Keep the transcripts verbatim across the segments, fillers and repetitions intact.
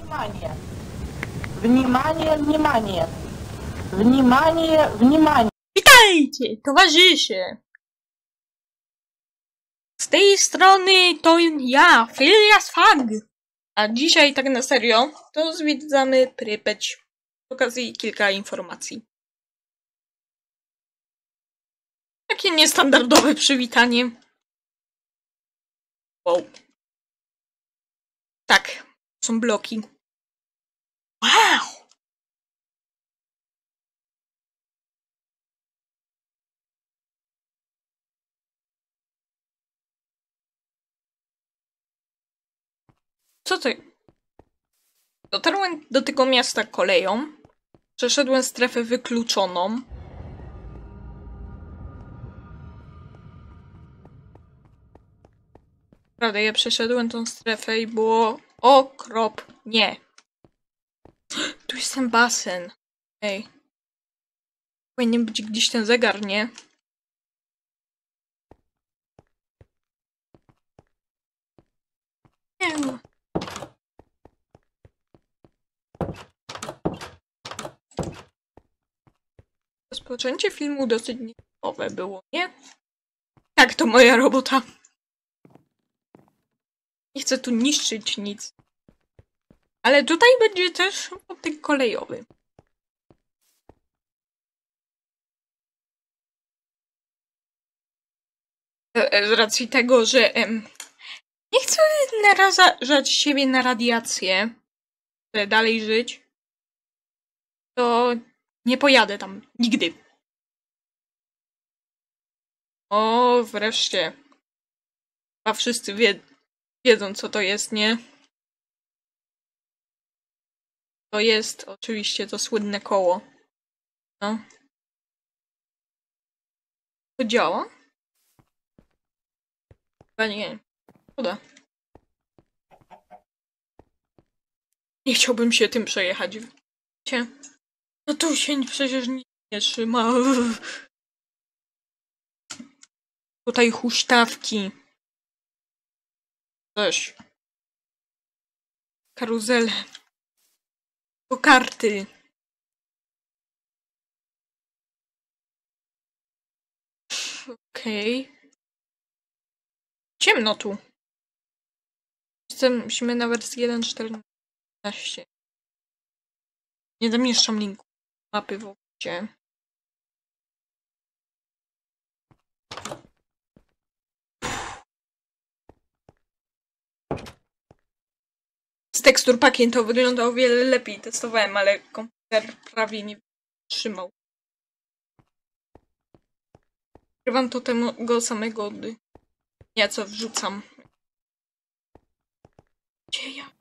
Внимание! Внимание, внимание! Внимание, внимание! Witajcie, towarzysze! Z tej strony to ja, Phileas Fogg. A dzisiaj, tak na serio, to zwiedzamy Prypeć. Z okazji kilka informacji. Takie niestandardowe przywitanie. Wow. Tak, są bloki. Wow! Co ty? Dotarłem do tego miasta koleją. Przeszedłem strefę wykluczoną. Prawda, ja przeszedłem tą strefę i było okropnie. Tu jest ten basen. Ej. Powinien być gdzieś ten zegar, nie? Nie no. Rozpoczęcie filmu dosyć nietypowe było, nie? Tak, to moja robota. Nie chcę tu niszczyć nic. Ale tutaj będzie też wątek kolejowy. Z racji tego, że em, nie chcę narażać siebie na radiację, chcę dalej żyć, to nie pojadę tam nigdy. O, wreszcie. A wszyscy wie, wiedzą, co to jest, nie? To jest oczywiście to słynne koło. No. To działa? Chyba nie. Szkoda. Nie chciałbym się tym przejechać. Wiecie? No tu się przecież nic nie trzyma. Tutaj huśtawki. Coś. Karuzele. To karty. Okej. Okay. Ciemno tu. Jesteśmy na wersji jeden czternaście. Nie zamieszczam linku mapy w opisie. Z tekstur pakiem to wygląda o wiele lepiej. Testowałem, ale komputer prawie nie trzymał. Ukrywam to tego samego dnia, co wrzucam. Gdzie ja?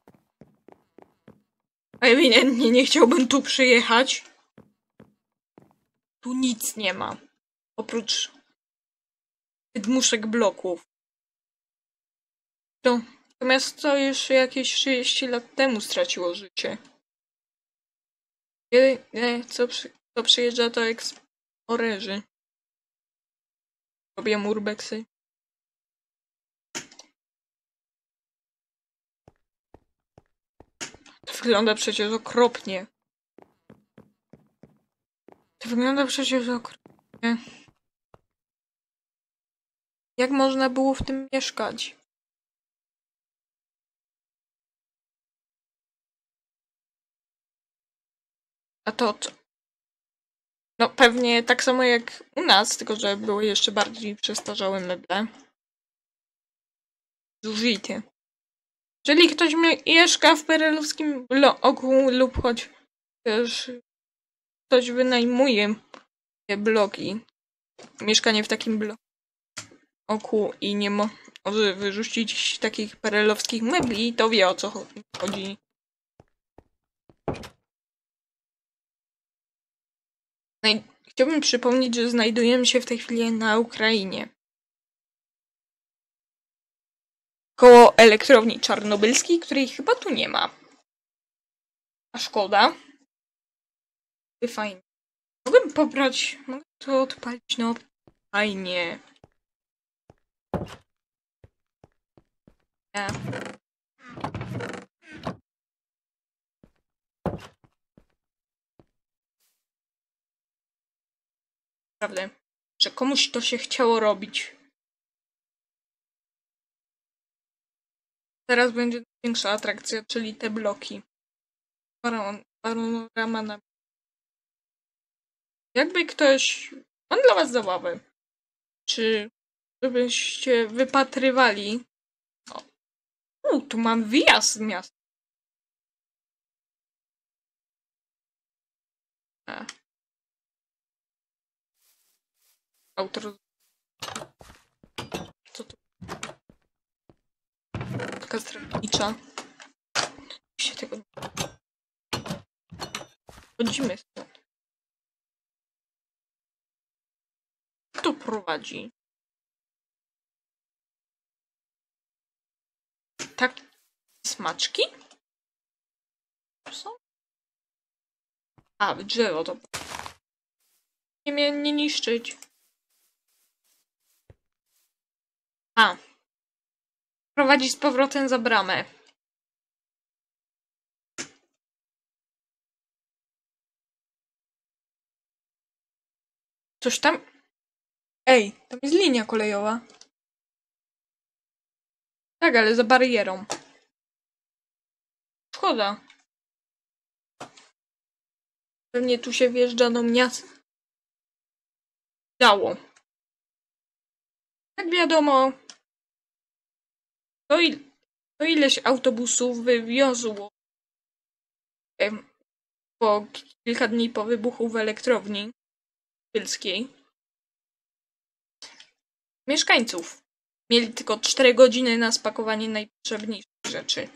A ewidentnie nie chciałbym tu przyjechać. Tu nic nie ma. Oprócz wydmuszek bloków. To, natomiast to już jakieś trzydzieści lat temu straciło życie. Kiedy, co, przy, co przyjeżdża, to eksplorerzy. Robię urbexy. To wygląda przecież okropnie. To wygląda przecież okropnie. Jak można było w tym mieszkać? A to co? No pewnie tak samo jak u nas, tylko że były jeszcze bardziej przestarzałe meble. Zużyte. Jeżeli ktoś mieszka w perelowskim bloku lub choć też ktoś wynajmuje te bloki, mieszkanie w takim bloku i nie może wyrzucić takich perelowskich mebli, to wie, o co chodzi. Chciałbym przypomnieć, że znajdujemy się w tej chwili na Ukrainie. Koło elektrowni czarnobylskiej, której chyba tu nie ma. A szkoda. Fajnie. Mogę pobrać... Mogę to odpalić, no fajnie. Nie. Naprawdę, że komuś to się chciało robić. Teraz będzie większa atrakcja, czyli te bloki. Panorama na... Jakby ktoś... Mam dla was zabawę. Czy żebyście wypatrywali... O, U, tu mam wyjazd z miasta. A. Autor... Co to? Taka strategicza. Się tego... Chodzimy stąd. Kto prowadzi? Tak... Smaczki? Są? A, drzewo to... Nie mnie nie niszczyć. A. Prowadzi z powrotem za bramę. Coś tam... Ej, tam jest linia kolejowa. Tak, ale za barierą. Szkoda. Pewnie tu się wjeżdża do miasta. Dało. Jak wiadomo, to, il to ileś autobusów wywiozło em, po kilka dni po wybuchu w elektrowni Tylskiej. Mieszkańców. Mieli tylko cztery godziny na spakowanie najpotrzebniejszych rzeczy.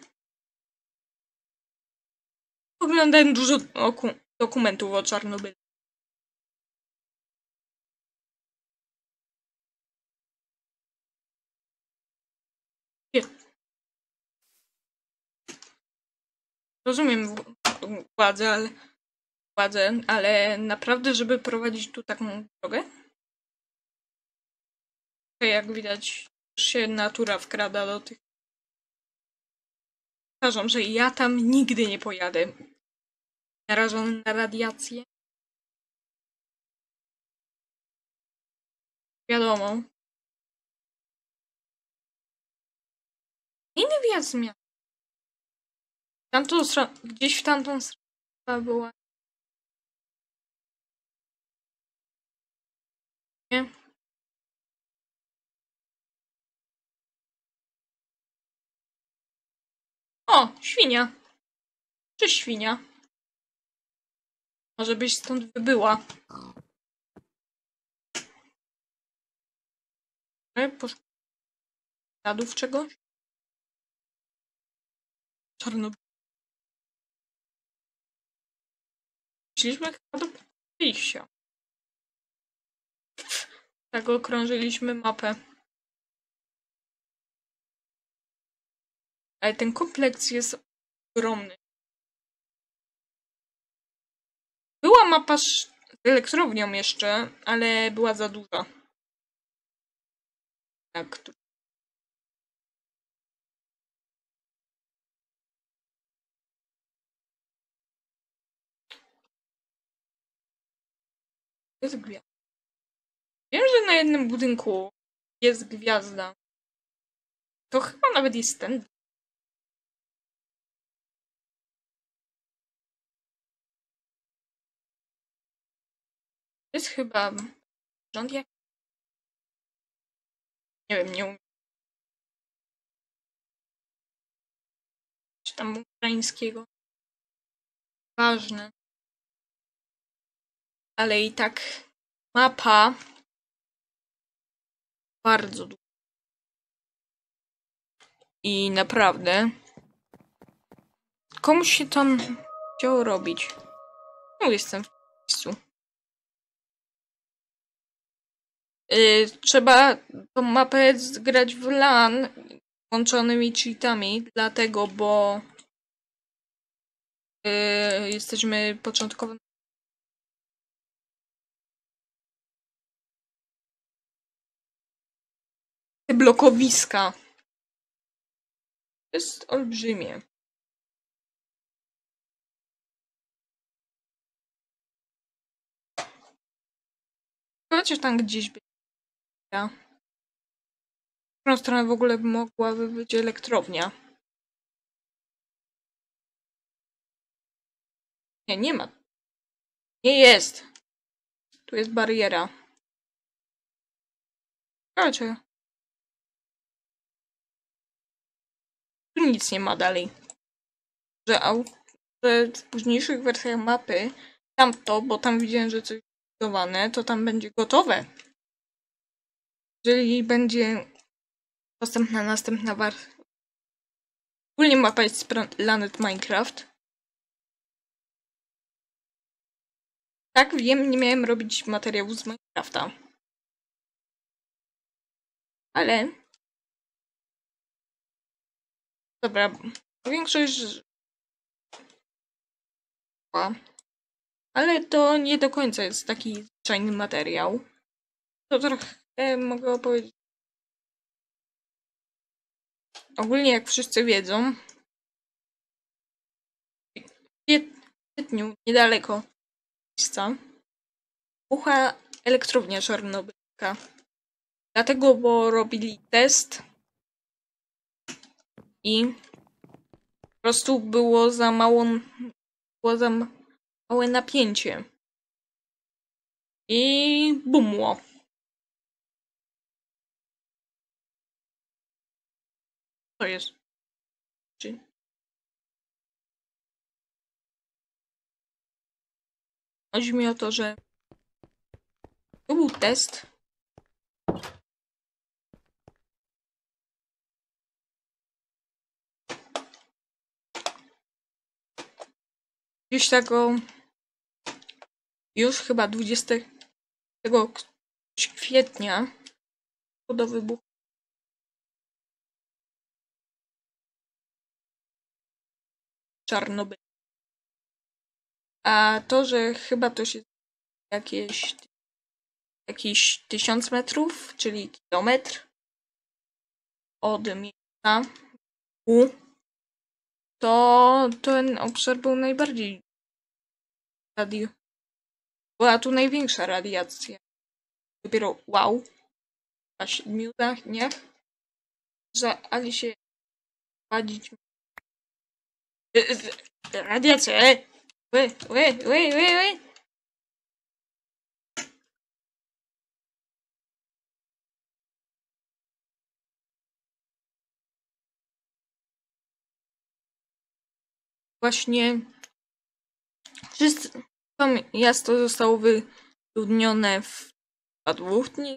Oglądałem dużo dokumentów o Czarnobylu. Rozumiem władzę, ale, władzę, ale naprawdę, żeby prowadzić tu taką drogę? Jak widać, się natura wkrada do tych. Uważam, że ja tam nigdy nie pojadę. Narażony na radiację. Wiadomo. Inny wjazd z miasta. Tamtą stronę, gdzieś w tamtą stronę była. Nie? O, świnia. Cześć, świnia. Może byś stąd wybyła. Poszukać śladów czegoś? Czarnobyl. Szliśmy chyba do wyjścia. Tak okrążyliśmy mapę. Ale ten kompleks jest ogromny. Była mapa z elektrownią jeszcze, ale była za duża. Tak. Jest gwiazda. Wiem, że na jednym budynku jest gwiazda. To chyba nawet jest ten. Jest chyba rząd jak... Nie wiem, nie umiem. Czy tam ukraińskiego. Ważne. Ale i tak mapa bardzo duża. I naprawdę komuś się tam chciało robić. No, jestem w miejscu. Yy, trzeba tą mapę zgrać w LAN włączonymi cheatami, dlatego, bo yy, jesteśmy początkowo. Te blokowiska. To jest olbrzymie. Chociaż tam gdzieś by... Ja. W którą stronę w ogóle mogłaby być elektrownia? Nie, nie ma. Nie jest. Tu jest bariera. Raczej. Tu nic nie ma dalej. Że, au, że w późniejszych wersjach mapy tamto, bo tam widziałem, że coś budowane, to tam będzie gotowe. Jeżeli będzie dostępna następna wersja. Ogólnie mapa jest z Planet Minecraft. Tak, wiem, nie miałem robić materiału z Minecrafta. Ale... Dobra, większość... Ale to nie do końca jest taki zwyczajny materiał. To trochę mogę opowiedzieć. Ogólnie, jak wszyscy wiedzą, w kwietniu, niedaleko miejsca, wybuchła elektrownia czarnobylska. Dlatego, bo robili test i po prostu było za mało, było za małe napięcie. I bumło. To jest. Czy... Chodzi mi o to, że to był test. Gdzieś tego już chyba dwudziestego kwietnia do wybuchu. Czarnobyl. A to, że chyba to się jakieś jakiś tysiąc metrów, czyli kilometr od miejsca U, to ten obszar był najbardziej radio. Była tu największa radiacja. Dopiero wow, na siedmiu dniach, że Ali się wadzić. Radiacja, ej! Ły, ły, ły, ły, ły. Właśnie wszyscy, to miasto zostało wyludnione w dwóch dni.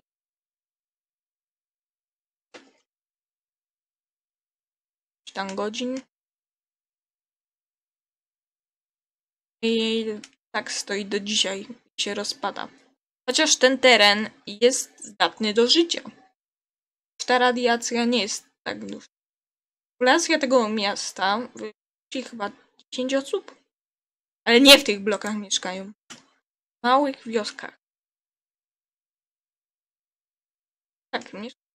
Tam godzin. I tak stoi do dzisiaj, się rozpada. Chociaż ten teren jest zdatny do życia. Ta radiacja nie jest tak duża. Populacja tego miasta wynosi chyba dziesięć osób. Ale nie w tych blokach mieszkają. W małych wioskach. Tak, mieszkają.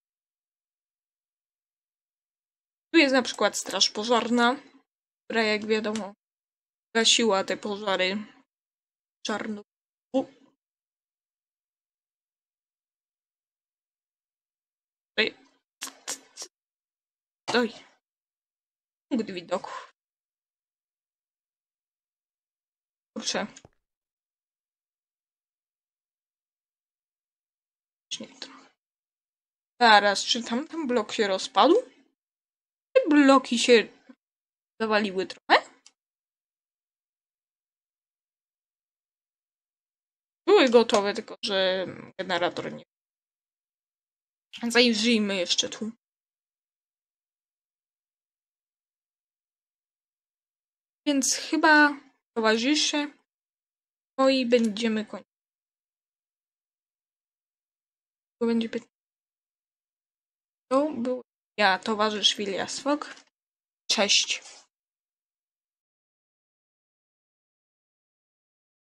Tu jest na przykład straż pożarna, która jak wiadomo gasiła te pożary Czarnobylu. Oj. Oj. Punkt widoku. Kurczę. Nie trochę. Zaraz, czy tamten blok się rozpadł? Te bloki się zawaliły trochę? Były gotowe, tylko że generator nie. Zajrzyjmy jeszcze tu. Więc chyba towarzysze. No i będziemy kończyć. To będzie pytanie. To był ja, towarzysz Filias Fok. Cześć.